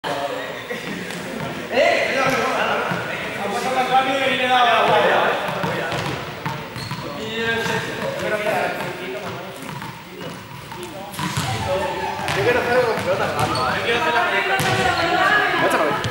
Yo quiero hacer algo con pelota. Yo quiero hacer la pelota.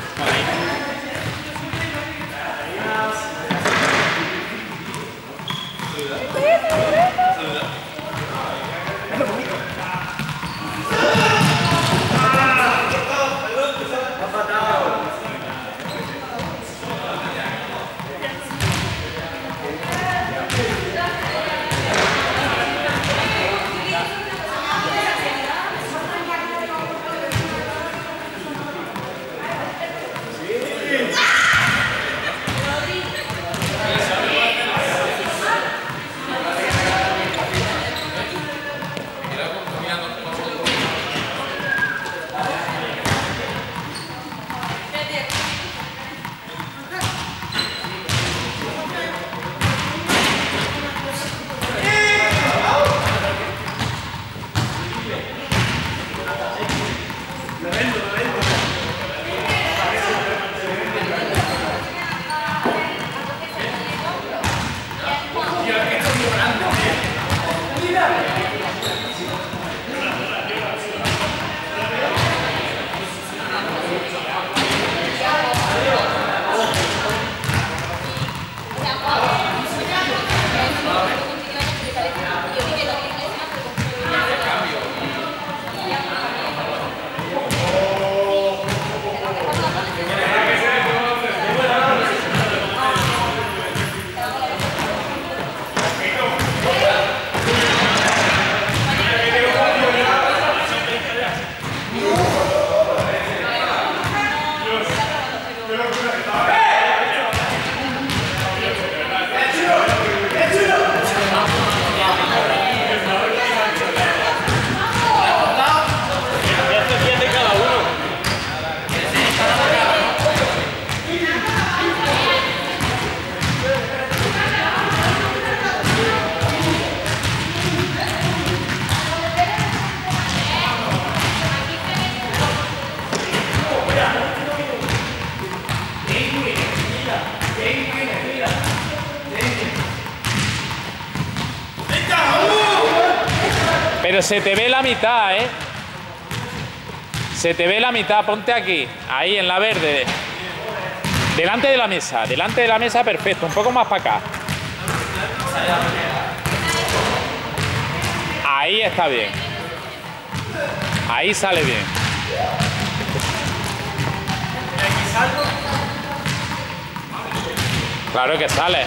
Pero se te ve la mitad, ¿eh? Se te ve la mitad, ponte aquí, ahí en la verde. Delante de la mesa, perfecto, un poco más para acá. Ahí está bien. Ahí sale bien. Claro que sale.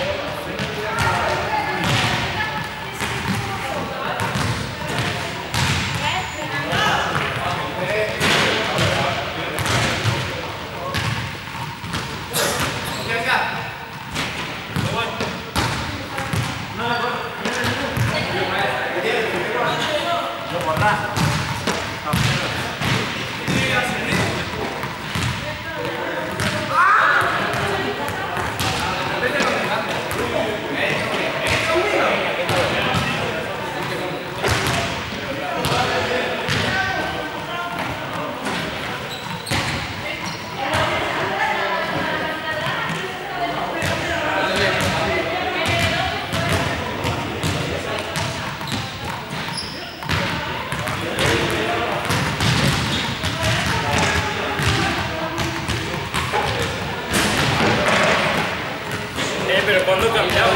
Pero cuando cambiamos.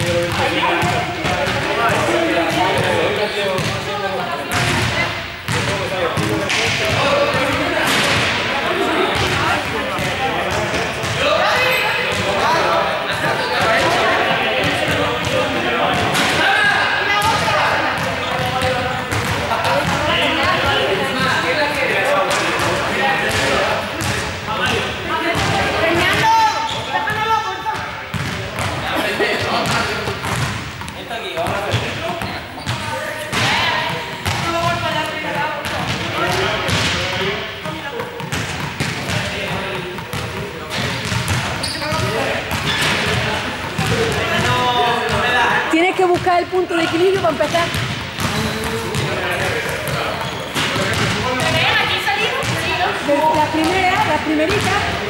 Tienes que buscar el punto de equilibrio para empezar. La primerita.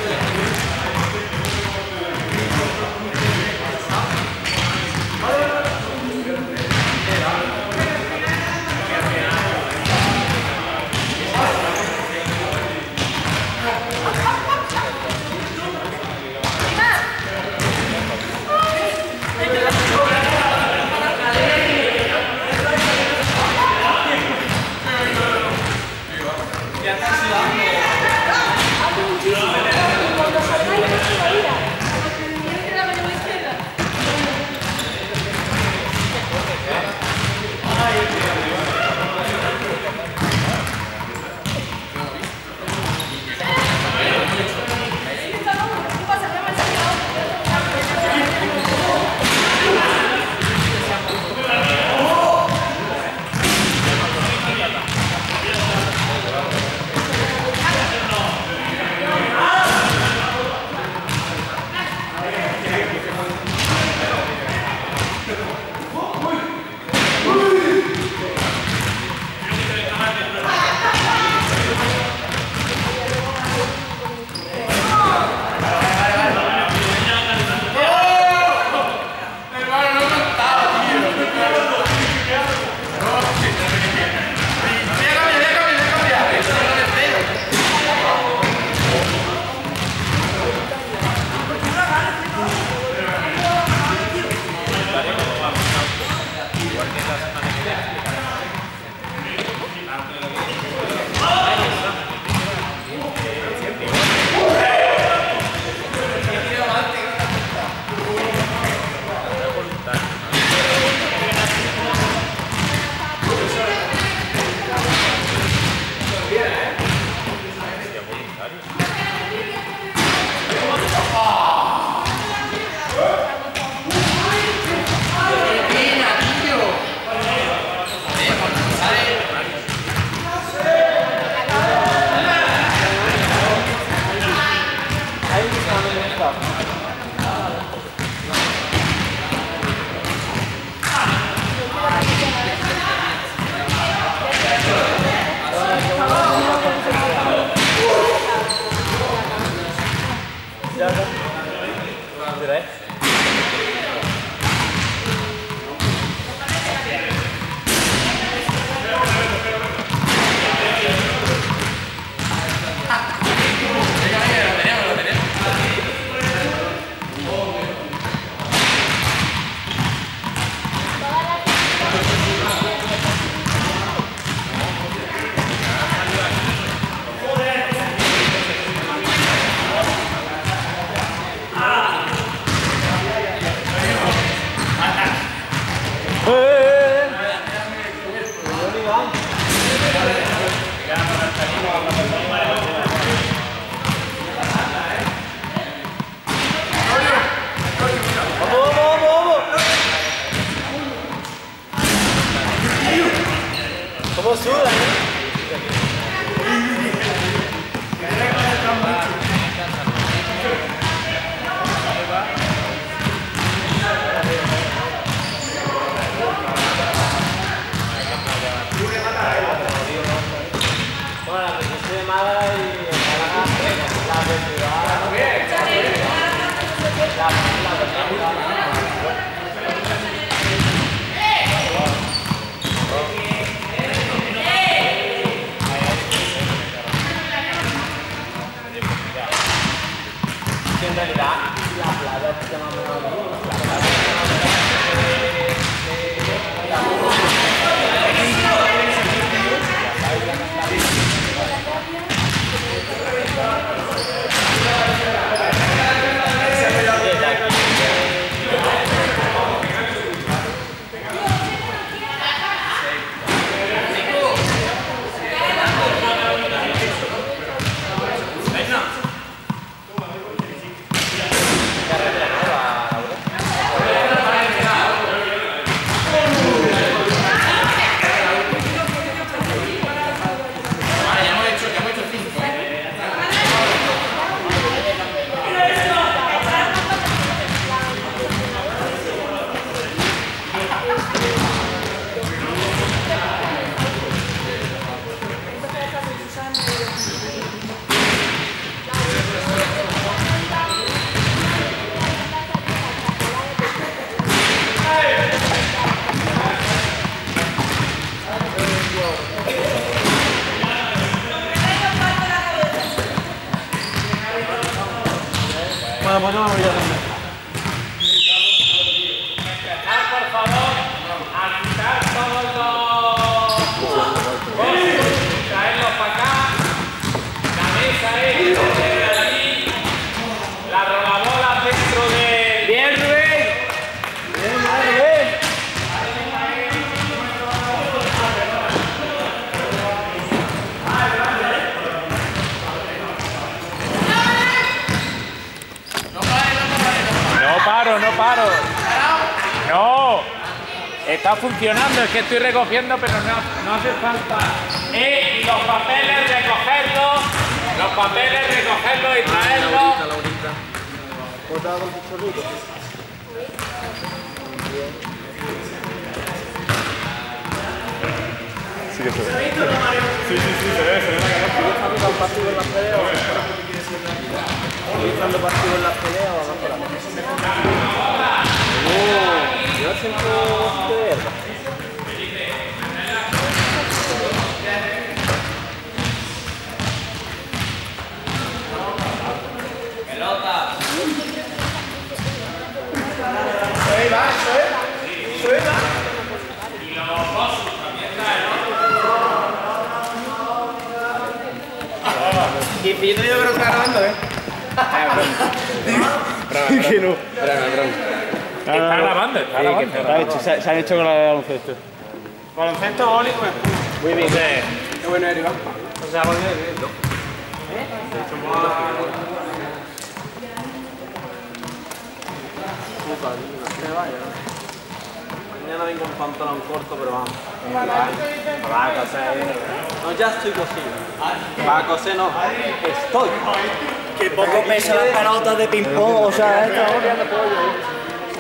¿Cómo sudan, Bueno, la presencia de Málaga y la en realidad la playa se llama no, pues no me voy a hacer. Empezar, por favor, a quitar todos los bolsos, traerlos para acá. La mesa es de allí. La rodabola dentro de... ¡Bien, Rubén! ¡Bien, Rubén! No paro. No. Está funcionando, es que estoy recogiendo, pero no hace falta. Y los papeles recogerlos. Los papeles recogerlos y traerlos. Sí que se ve. Sí, se ve la partido en las peleas. ¿Están partido en las peleas o no por la yo siento de pelota. Ahí va, eso es. Y los bosses también traen. Y Pito yo creo que está grabando, que no. Está grabando, está grabando. Está hecho, se han hecho con la de baloncesto. Baloncesto, boli, pues. Muy bien. Qué bueno eres, Iván. O sea, bueno, mañana vengo en pantalón corto, pero vamos. Va a coser. No, ya estoy cosido. Va a coser, no. Estoy. Que poco pesa las pelotas de ping-pong, o sea, Estamos liando pollo.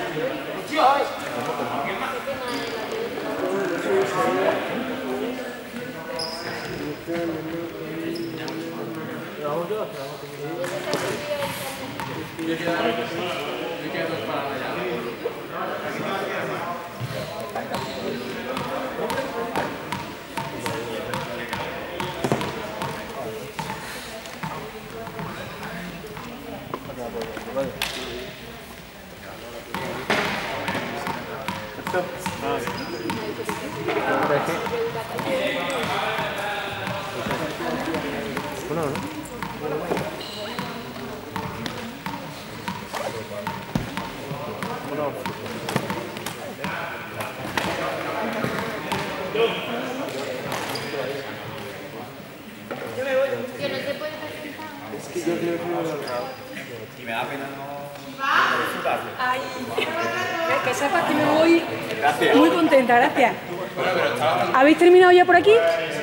Que no se puede presentar. Es que yo creo que y me da pena no... Ay, que sepas que me voy Gracias. muy contenta, gracias. ¿Habéis terminado ya por aquí?